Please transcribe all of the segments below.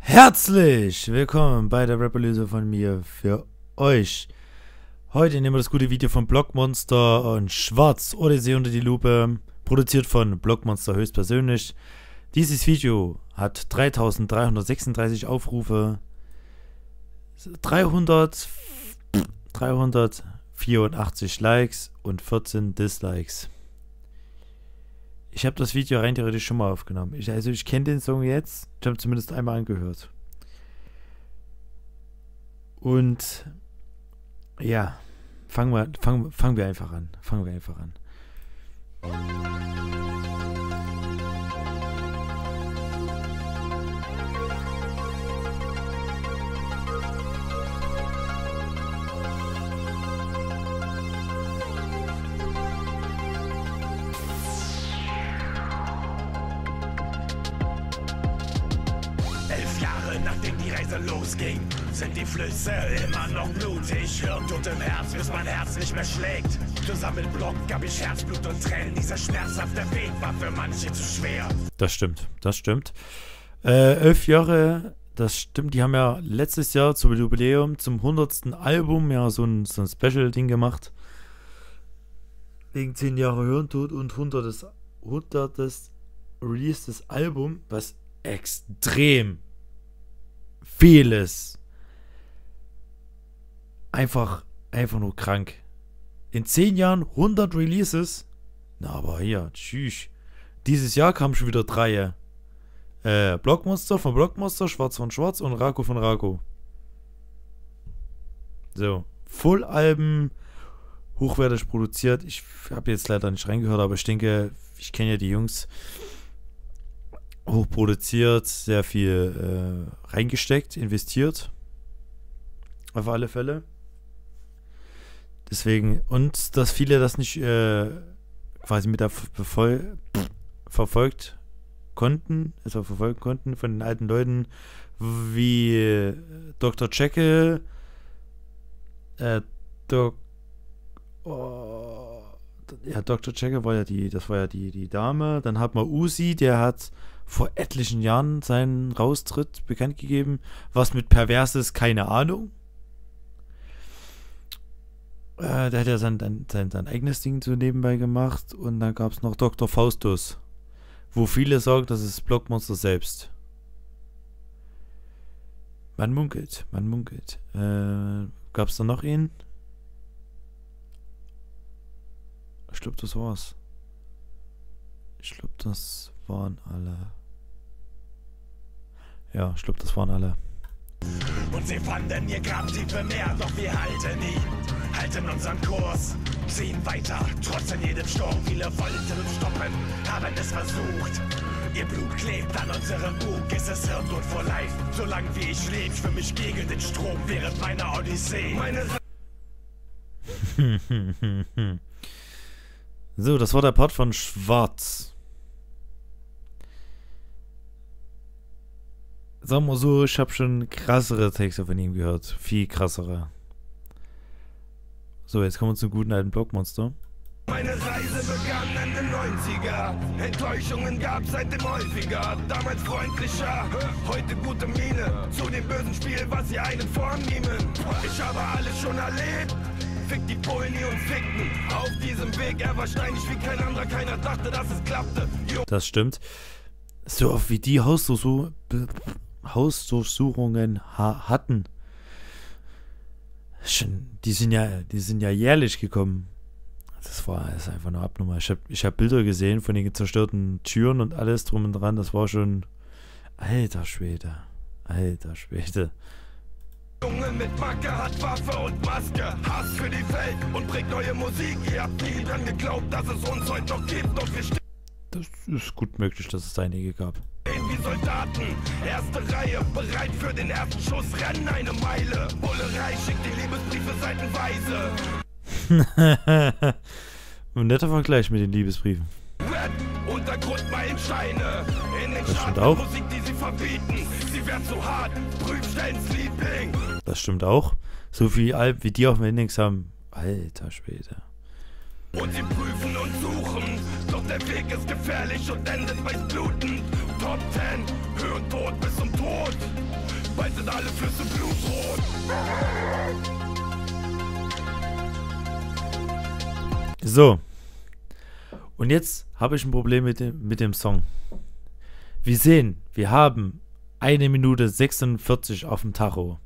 Herzlich willkommen bei der Rap-Analyse von mir für euch. Heute nehmen wir das gute Video von Blockmonster und Schwarz, Odyssee unter die Lupe, produziert von Blockmonster höchstpersönlich. Dieses Video hat 3336 Aufrufe, 384 Likes und 14 Dislikes. Ich habe das Video rein theoretisch schon mal aufgenommen. Ich kenne den Song jetzt. Ich habe zumindest einmal angehört. Und ja, fangen wir einfach an. Fangen wir einfach an. 11 Jahre nachdem die Reise losging, sind die Flüsse immer noch blutig. Hirntod im Herz, bis mein Herz nicht mehr schlägt. Zusammen mit Block gab ich Herzblut und Tränen. Dieser schmerzhafte Weg war für manche zu schwer. Das stimmt, das stimmt. 11 Jahre, das stimmt. Die haben ja letztes Jahr zum Jubiläum, zum 100. Album, ja so ein Special-Ding gemacht. Wegen 10 Jahre Hirntod und 100. Release des Album, was extrem vieles. Einfach nur krank. In 10 Jahren 100 Releases. Na, aber hier, tschüss. Dieses Jahr kamen schon wieder 3. Blockmonster von Blockmonster, Schwarz von Schwarz und Rako von Rako. So, Full-Alben, hochwertig produziert. Ich habe jetzt leider nicht reingehört, aber ich denke, ich kenne ja die Jungs. Hochproduziert, sehr viel reingesteckt, investiert. Auf alle Fälle. Deswegen, und dass viele das nicht quasi mit verfolgen konnten von den alten Leuten, wie Dr. Jekyll, Dr. Jekyll war ja die Dame. Dann hat man Uzi, der hat vor etlichen Jahren seinen Raustritt bekannt gegeben. Was mit Perverses, keine Ahnung. Der hat ja sein eigenes Ding so nebenbei gemacht. Und dann gab es noch Dr. Faustus, wo viele sagen, das ist Blockmonster selbst. Man munkelt. Gab es da noch einen? Ich glaube, das war's. Ich glaube, das waren alle. Ja, ich glaube, das waren alle. Und sie fanden ihr Grab tiefe Meer, doch wir halten ihn, halten unseren Kurs, ziehen weiter, trotz an jedem Sturm. Viele wollten stoppen, haben es versucht. Ihr Blut klebt an unserem Bug, es ist Hirntod for life. Solange wie ich lebe, schwimme ich gegen den Strom während meiner Odyssee. So, das war der Part von Schwarz. Sagen wir so, ich habe schon krassere Texte von ihm gehört. Viel krassere. So, jetzt kommen wir zum guten alten Blockmonster. Meine Reise begann in den 90er. Enttäuschungen gab's seitdem häufiger. Damals freundlicher, heute gute Miene. Zu dem bösen Spiel, was sie einen vornehmen. Ich habe alles schon erlebt. Fick die Bullen, die uns fickten. Auf diesem Weg, er war steinig wie kein anderer. Keiner dachte, dass es klappte. Das stimmt. So oft wie die Hausdurchsuchungen hatten. Die sind ja jährlich gekommen. Das ist einfach nur abnormal. Ich hab Bilder gesehen von den zerstörten Türen und alles drum und dran. Das war schon. Alter Schwede. Junge mit Macke hat Waffe und Maske. Hass für die Welt und bringt neue Musik. Ihr habt nie dran geglaubt, dass es uns heute noch gibt. Doch wir stehen. Das ist gut möglich, dass es einige gab. Wie Soldaten, erste Reihe, bereit für den ersten Schuss, rennen eine Meile. Bullerei schickt die Liebesbriefe seitenweise. Ein netter Vergleich mit den Liebesbriefen. Untergrundmeilensteine in den Das stimmt auch. Musik, die sie verbieten. Sie werden zu hart, Prüfstellens Liebling. Das stimmt auch. So viel wie die auf dem Index haben. Alter Schwede. Und sie prüfen und suchen, doch der Weg ist gefährlich und endet meist blutend. Top 10, Hirntod bis zum Tod. sind alle Flüsse blutrot. So. Und jetzt habe ich ein Problem mit dem Song. Wir sehen, wir haben 1 Minute 46 auf dem Tacho.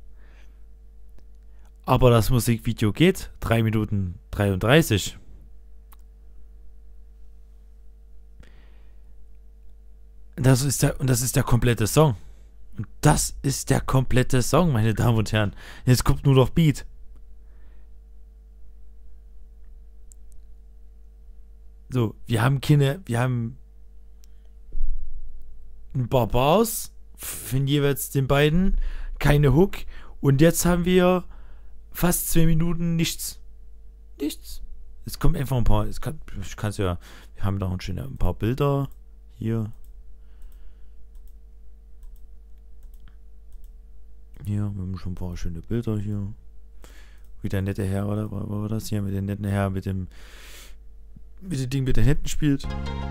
Aber das Musikvideo geht 3 Minuten 33. Das ist der komplette Song. Und das ist der komplette Song, meine Damen und Herren. Jetzt kommt nur noch Beat. So, wir haben ein paar Bars von jeweils den beiden, keine Hook, und jetzt haben wir fast 2 Minuten nichts. Nichts. Es kommt einfach ein paar, wir haben da schon ein paar Bilder hier. Hier, wir haben schon ein paar schöne Bilder hier. Wie der nette Herr, oder war das hier mit dem netten Herr, mit dem Ding mit den Händen spielt.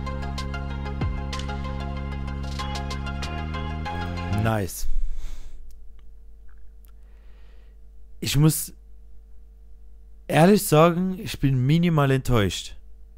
Nice. Ich muss ehrlich sagen, ich bin minimal enttäuscht.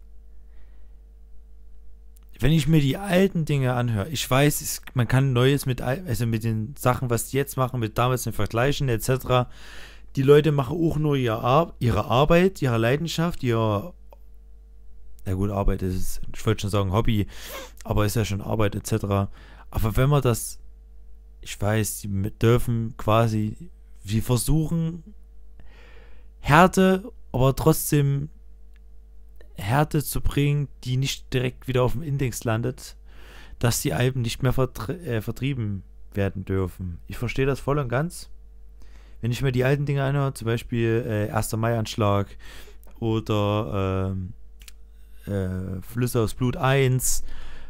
Wenn ich mir die alten Dinge anhöre, ich weiß, man kann Neues mit den Sachen, was die jetzt machen, mit damals vergleichen, etc. Die Leute machen auch nur ihre Arbeit, ihre Leidenschaft, na gut, Arbeit ist, ich wollte schon sagen Hobby, aber ist ja schon Arbeit, etc. Aber wenn man das, ich weiß, die dürfen quasi, wir versuchen Härte, aber trotzdem Härte zu bringen, die nicht direkt wieder auf dem Index landet, dass die Alben nicht mehr vertrieben werden dürfen. Ich verstehe das voll und ganz. Wenn ich mir die alten Dinge anhöre, zum Beispiel 1. Mai-Anschlag oder Flüsse aus Blut 1,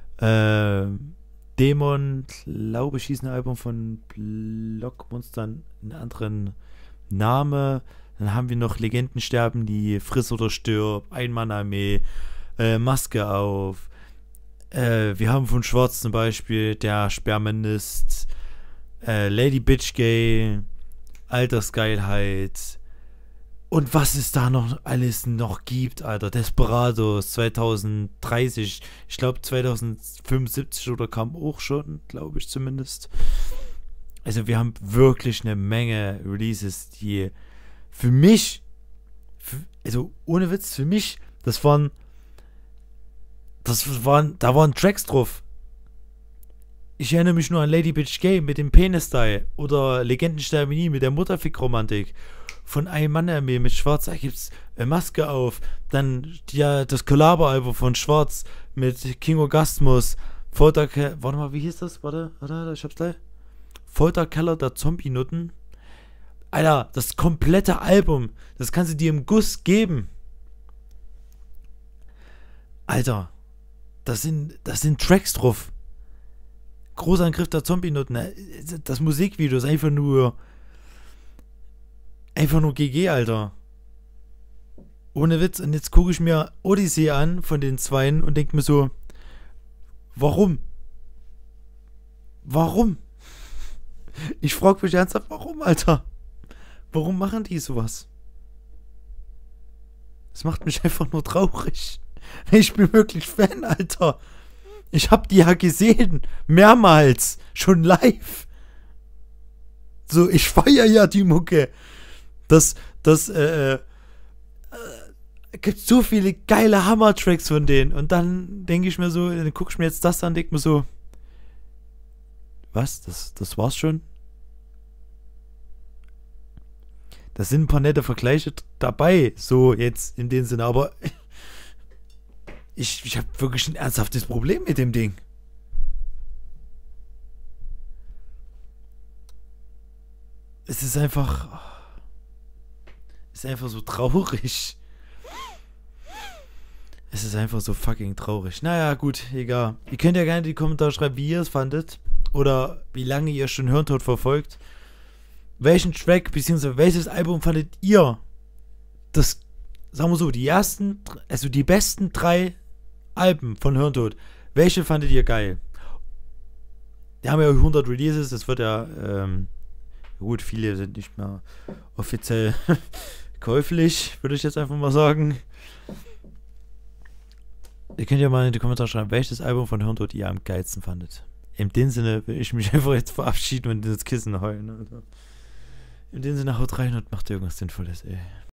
Dämon, glaube ich, hieß ein Album von Blockmonster, einen anderen Name. Dann haben wir noch Legendensterben, die Friss oder Stirb, Einmannarmee, Maske auf. Wir haben von Schwarz zum Beispiel der Spermanist, Lady Bitch Gay, Altersgeilheit. Und was es da noch alles noch gibt, Alter. Desperados 2030, ich glaube 2075 oder kam auch schon, glaube ich zumindest. Also wir haben wirklich eine Menge Releases, die für mich, also ohne Witz, für mich, da waren Tracks drauf. Ich erinnere mich nur an Lady Bitch Gay mit dem Penis-Style oder Legendensterben nie mit der Mutterfick-Romantik. Von einem Mann-Armee mit Schwarz, da gibt's Maske auf. Dann das Collabo-Album von Schwarz mit King Orgasmus. Warte mal, wie hieß das? Warte, ich hab's gleich. Folterkeller der Zombie-Nutten. Alter, das komplette Album, das kannst du dir im Guss geben. Alter, das sind Tracks drauf. Großangriff der Zombie-Nutten. Das Musikvideo ist einfach nur GG, Alter. Ohne Witz. Und jetzt gucke ich mir Odyssey an von den Zweien und denke mir so, warum? Warum? Ich frage mich ernsthaft, warum, Alter? Warum machen die sowas? Das macht mich einfach nur traurig. Ich bin wirklich Fan, Alter. Ich hab die ja gesehen. Mehrmals. Schon live. So, ich feiere ja die Mucke. Gibt so viele geile Hammer-Tracks von denen. Und dann denke ich mir so, dann gucke ich mir jetzt das an, denke mir so, was? Das war's schon? Da sind ein paar nette Vergleiche dabei, so jetzt in dem Sinne, aber ich habe wirklich ein ernsthaftes Problem mit dem Ding. Es ist einfach so traurig. Es ist einfach so fucking traurig. Naja, gut, egal. Ihr könnt ja gerne in die Kommentare schreiben, wie ihr es fandet. Oder wie lange ihr schon Hirntod verfolgt. Welchen Track, beziehungsweise welches Album fandet ihr? Das, sagen wir so, die besten 3 Alben von Hirntod. Welche fandet ihr geil? Die haben ja 100 Releases, das wird ja Gut, viele sind nicht mehr offiziell käuflich, würde ich jetzt einfach mal sagen. Ihr könnt ja mal in die Kommentare schreiben, welches Album von Hirntod ihr am geilsten fandet. In dem Sinne will ich mich einfach jetzt verabschieden und ins Kissen heulen. Also. In dem Sinne, haut rein und macht irgendwas Sinnvolles, ey.